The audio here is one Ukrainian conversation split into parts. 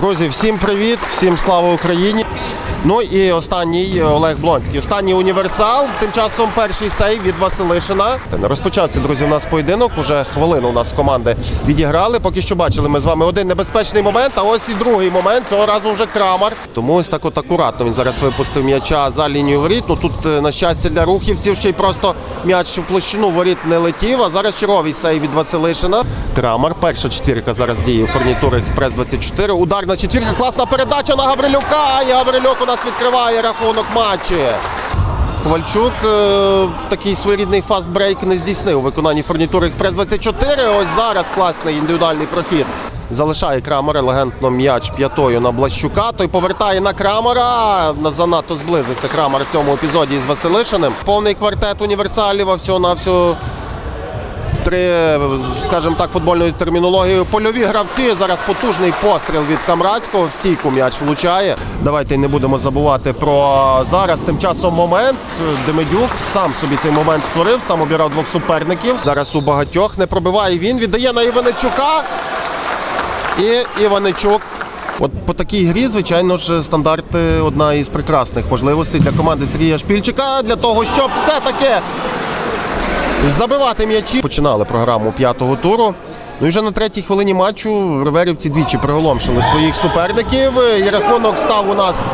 Друзі, всім привіт, всім слава Україні. Ну і останній Олег Блонський. Останній універсал, тим часом перший сейв від Василишина. Розпочався, друзі, у нас поєдинок, уже хвилину у нас команди відіграли. Поки що бачили ми з вами один небезпечний момент, а ось і другий момент, цього разу вже Крамар. Тому ось так от акуратно він зараз випустив м'яча за лінію воріт. Ну тут, на щастя для рухівців, ще й просто м'яч в площину воріт не летів, а зараз черговий сейв від Василишина. Крамар, перша четвірка зараз діє у фурнітури Експрес-24. Ударна четвірка, класна передача на Гаврилюка, і Гаврилюк у нас відкриває рахунок матчі. Ковальчук такий своєрідний фастбрейк не здійснив у виконанні фурнітури Експрес-24. Ось зараз класний індивідуальний прохід. Залишає Крамара елегантно м'яч п'ятою на Блащука. Той повертає на Крамара. Занадто зблизився Крамар в цьому епізоді з Василишиним. Повний квартет універсалів, а всього-навсього три, скажімо так, футбольною термінологією, польові гравці. Зараз потужний постріл від Камрадського, в стійку м'яч влучає. Давайте не будемо забувати про зараз тим часом момент. Демидюк сам собі цей момент створив, сам обирав двох суперників. Зараз у багатьох не пробиває він, віддає на Іваничука. І Іваничук. От по такій грі, звичайно ж, стандарт одна із прекрасних можливостей для команди Сергія Шпільчика, для того, щоб все-таки забивати м'ячі. Починали програму п'ятого туру. Ну і вже на третій хвилині матчу риверівці двічі приголомшили своїх суперників. І рахунок став у нас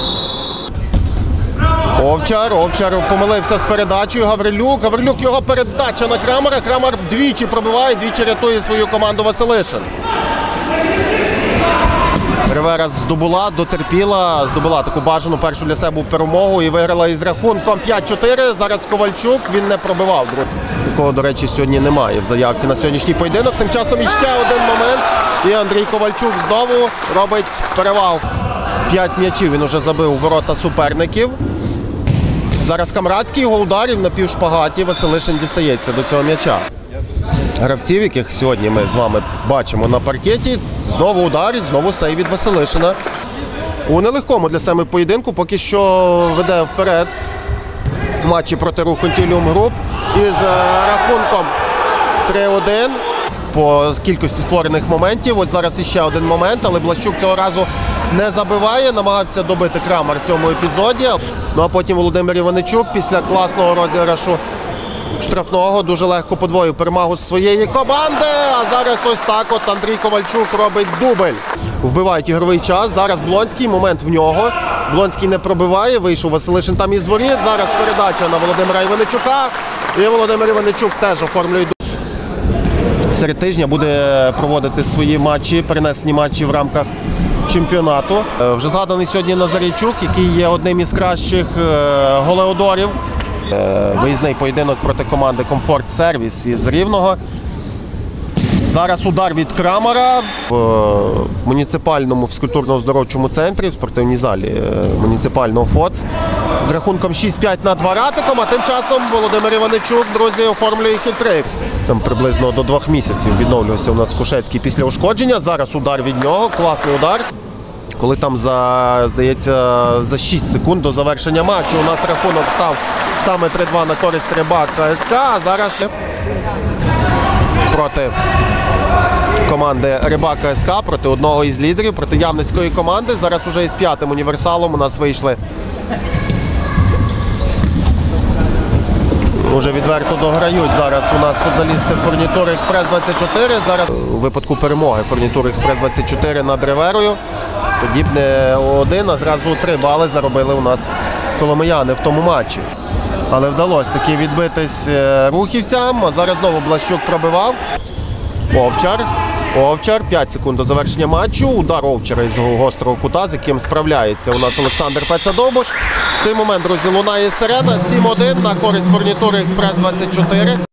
Овчар помилився з передачею. Гаврилюк, його передача на Крамара. Крамар двічі пробиває, двічі рятує свою команду Василишин. Ривера дотерпіла, здобула таку бажану першу для себе перемогу і виграла із рахунком 5-4. Зараз Ковальчук, він не пробивав. Якого, до речі, сьогодні немає в заявці на сьогоднішній поєдинок. Тим часом іще один момент. І Андрій Ковальчук знову робить перевал. 5 м'ячів він уже забив у ворота суперників. Зараз Камрадський, його ударів на півшпагаті. Василишин дістається до цього м'яча. Гравців, яких сьогодні ми з вами бачимо на паркеті, знову удар і знову сейв від Василишина. У нелегкому для себе поєдинку поки що веде вперед матчі проти Рух Контіліум Груп із рахунком 3-1 по кількості створених моментів. Ось зараз іще один момент, але Блащук цього разу не забиває, намагався добити Крамар в цьому епізоді. Ну а потім Володимир Іваничук після класного розіграшу штрафного дуже легко подвоїв перемогу своєї команди. А зараз ось так от Андрій Ковальчук робить дубль. Вбивають ігровий час. Зараз Блонський, момент в нього. Блонський не пробиває, вийшов Василишин там із воріт. Зараз передача на Володимира Іваничука. І Володимир Іваничук теж оформлює дубль. Серед тижня буде проводити свої матчі, перенесені матчі в рамках чемпіонату. Вже згаданий сьогодні Назарійчук, який є одним із кращих голеодорів. Виїзний поєдинок проти команди Комфорт Сервіс із Рівного. Зараз удар від Крамара в муніципальному фізкультурно-оздоровчому центрі, в спортивній залі муніципального ФОЦ. З рахунком 6-5 над Варатиком, а тим часом Володимир Іваничук, друзі, оформлює хитрик. Там приблизно до 2 місяців відновлювався у нас Кушецький після ушкодження. Зараз удар від нього, класний удар. Коли там, здається, за 6 секунд до завершення матчу у нас рахунок став саме 3-2 на користь Рибака СК. А зараз проти команди Рибака СК, проти одного із лідерів, проти Ямницької команди. Зараз уже із 5-м універсалом у нас вийшли. Уже відверто дограють зараз у нас футзалісти фурнітури Експрес-24. Зараз у випадку перемоги фурнітури Експрес-24 над Риверою. Тоді б не 1, а зразу 3 бали заробили у нас коломияни в тому матчі. Але вдалося таки відбитись рухівцям. А зараз знову Блащук пробивав. Овчар. 5 секунд до завершення матчу. Удар Овчара із гострого кута, з яким справляється у нас Олександр Пецадобуш. В цей момент, друзі, лунає сирена. 7-1 на користь фурнітури Експрес-24.